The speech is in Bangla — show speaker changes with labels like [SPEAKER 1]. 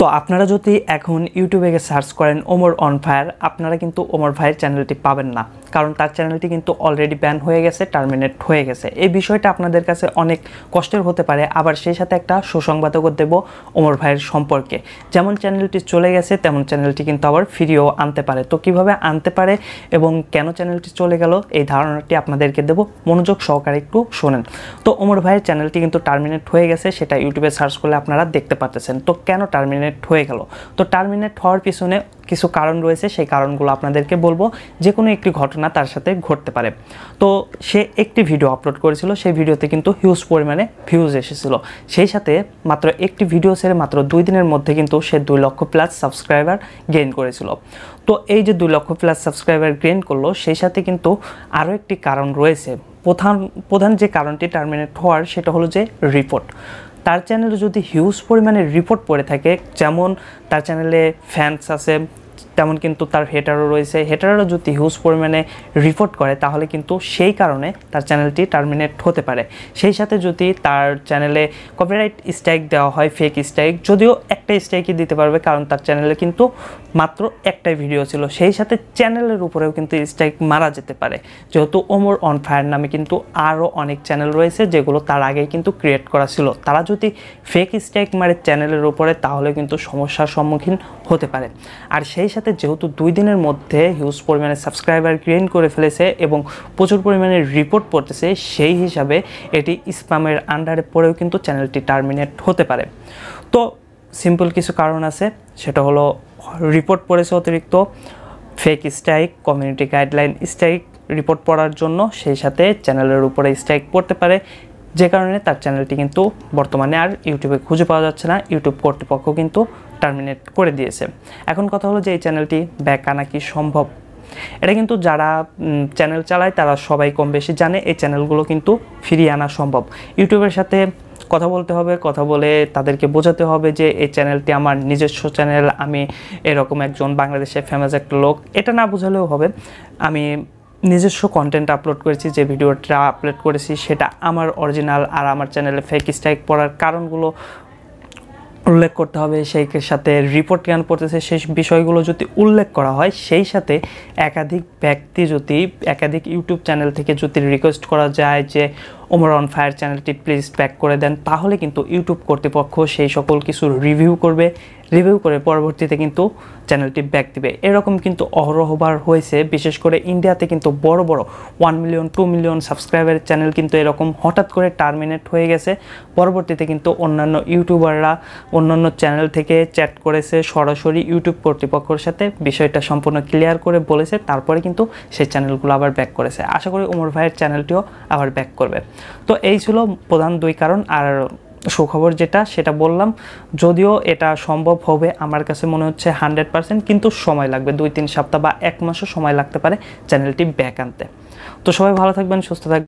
[SPEAKER 1] তো আপনারা যদি এখন ইউটিউবে গিয়ে সার্চ করেন ওমর অন ফায়ার, আপনারা কিন্তু ওমর ভাইয়ের চ্যানেলটি পাবেন না, কারণ তার চ্যানেলটি কিন্তু অলরেডি ব্যান হয়ে গেছে, টার্মিনেট হয়ে গেছে। এই বিষয়টা আপনাদের কাছে অনেক কষ্টের হতে পারে, আবার সেই সাথে একটা সুসংবাদও দেব ওমর ভাইয়ের সম্পর্কে। যেমন চ্যানেলটি চলে গেছে তেমন চ্যানেলটি কিন্তু আবার ফিরিয়েও আনতে পারে। তো কিভাবে আনতে পারে এবং কেন চ্যানেলটি চলে গেল এই ধারণাটি আপনাদেরকে দেব, মনোযোগ সহকারে একটু শোনেন। তো ওমর ভাইয়ের চ্যানেলটি কিন্তু টার্মিনেট হয়ে গেছে, সেটা ইউটিউবে সার্চ করলে আপনারা দেখতে পাচ্ছেন। তো কেন টার্মিনেট হয়ে গেল? তো টার্মিনেট হওয়ার পিছনে কিছু কারণ রয়েছে, সেই কারণগুলো আপনাদেরকে বলবো। যে কোনো একটি ঘটনা তার সাথে ঘটতে পারে। তো সে একটি ভিডিও আপলোড করেছিল, সেই ভিডিওতে কিন্তু হিউজ পরিমাণে ভিউজ এসেছিল। সেই সাথে মাত্র একটি ভিডিও ছেড়ে মাত্র 2 দিনের মধ্যে কিন্তু সে 2 লক্ষ প্লাস সাবস্ক্রাইবার গেইন করেছিল। তো এই যে 2 লক্ষ প্লাস সাবস্ক্রাইবার গেইন করলো, সেই সাথে কিন্তু আরও একটি কারণ রয়েছে। প্রধান যে কারণটি টার্মিনেট হওয়ার, সেটা হলো যে রিপোর্ট। তার চ্যানেলে যদি হিউজ পরিমাণে রিপোর্ট পড়ে থাকে, যেমন তার চ্যানেলে ফ্যান্স আছে, তেমন কিন্তু তার হেটারও রয়েছে, হেটারও যদি হিউজ পরিমাণে রিপোর্ট করে তাহলে কিন্তু সেই কারণে তার চ্যানেলটি টার্মিনেট হতে পারে। সেই সাথে যদি তার চ্যানেলে কপিরাইট স্ট্রাইক দেওয়া হয়, ফেক স্ট্রাইক, যদিও একটা স্ট্রাইকই দিতে পারবে, কারণ তার চ্যানেলে কিন্তু মাত্র একটাই ভিডিও ছিল, সেই সাথে চ্যানেলের উপরেও কিন্তু স্ট্রাইক মারা যেতে পারে, যেহেতু ওমর অন ফায়ার নামে কিন্তু আরও অনেক চ্যানেল রয়েছে যেগুলো তার আগেই কিন্তু ক্রিয়েট করা ছিল। তারা যদি ফেক স্ট্রাইক মারে চ্যানেলের উপরে তাহলে কিন্তু সমস্যার সম্মুখীন হতে পারে। আর সেই সাথে যেহেতু 2 দিনের মধ্যে হিউজ পরিমাণে সাবস্ক্রাইবার গেইন করে ফেলেছে এবং প্রচুর পরিমাণে রিপোর্ট পড়তেছে, সেই হিসাবে এটি স্প্যামের আন্ডারে পড়েও কিন্তু চ্যানেলটি টার্মিনেট হতে পারে। তো সিম্পল কিছু কারণ আছে, সেটা হলো রিপোর্ট পড়েছে অতিরিক্ত, fake strike, community guideline strike report পড়ার জন্য, সেই সাথে চ্যানেলের উপরে স্ট্রাইক পড়তে পারে, যে কারণে তার চ্যানেলটি কিন্তু বর্তমানে আর ইউটিউবে খুঁজে পাওয়া যাচ্ছে না। ইউটিউব কর্তৃপক্ষ কিন্তু টার্মিনেট করে দিয়েছে। এখন কথা হলো যে এই চ্যানেলটি ব্যাক আনা কি সম্ভব? এটা কিন্তু যারা চ্যানেল চালায় তারা সবাই কম বেশি জানে, এই চ্যানেলগুলো কিন্তু ফিরিয়ে আনা সম্ভব। ইউটিউবের সাথে কথা বলতে হবে, কথা বলে তাদেরকে বোঝাতে হবে যে এই চ্যানেলটি আমার নিজস্ব চ্যানেল, আমি এরকম একজন বাংলাদেশে ফেমাস একটা লোক। এটা না বোঝালেও হবে, আমি নিজস্ব কন্টেন্ট আপলোড করেছি, যে ভিডিওটা আপলোড করেছি সেটা আমার অরিজিনাল, আর আমার চ্যানেলে ফেক স্ট্রাইক পড়ার কারণগুলো উল্লেখ করতে হবে। সেই সাথে রিপোর্ট কেন পড়তেছে সেই বিষয়গুলো যদি উল্লেখ করা হয়, সেই সাথে একাধিক ব্যক্তি যদি একাধিক ইউটিউব চ্যানেল থেকে যদি রিকোয়েস্ট করা যায় যে ওমর অন ফায়ার চ্যানেলটি প্লিজ ব্যাক করে দেন, তাহলে কিন্তু ইউটিউব কর্তৃপক্ষ সেই সকল কিছু রিভিউ করে পরবর্তীতে কিন্তু চ্যানেলটি ব্যাক দিবে। এরকম কিন্তু অহরহবার হয়েছে, বিশেষ করে ইন্ডিয়াতে কিন্তু বড় বড় 1 মিলিয়ন 2 মিলিয়ন সাবস্ক্রাইবারের চ্যানেল কিন্তু এরকম হঠাৎ করে টার্মিনেট হয়ে গেছে। পরবর্তীতে কিন্তু অন্যান্য ইউটিউবাররা অন্যান্য চ্যানেল থেকে চ্যাট করেছে, সরাসরি ইউটিউব কর্তৃপক্ষের সাথে বিষয়টা সম্পূর্ণ ক্লিয়ার করে বলেছে, তারপরে কিন্তু সেই চ্যানেলগুলো আবার ব্যাক করেছে। আশা করি ওমর ভাইয়ের চ্যানেলটিও আবার ব্যাক করবে। তো এই ছিল প্রধান 2 কারণ। আর সুখবর যেটা সেটা বললাম, যদিও এটা সম্ভব হবে আমার কাছে মনে হচ্ছে 100%, কিন্তু সময় লাগবে, 2-3 সপ্তাহ বা 1 মাসও সময় লাগতে পারে চ্যানেলটি ব্যাক আনতে। তো সবাই ভালো থাকবেন, সুস্থ থাকবেন।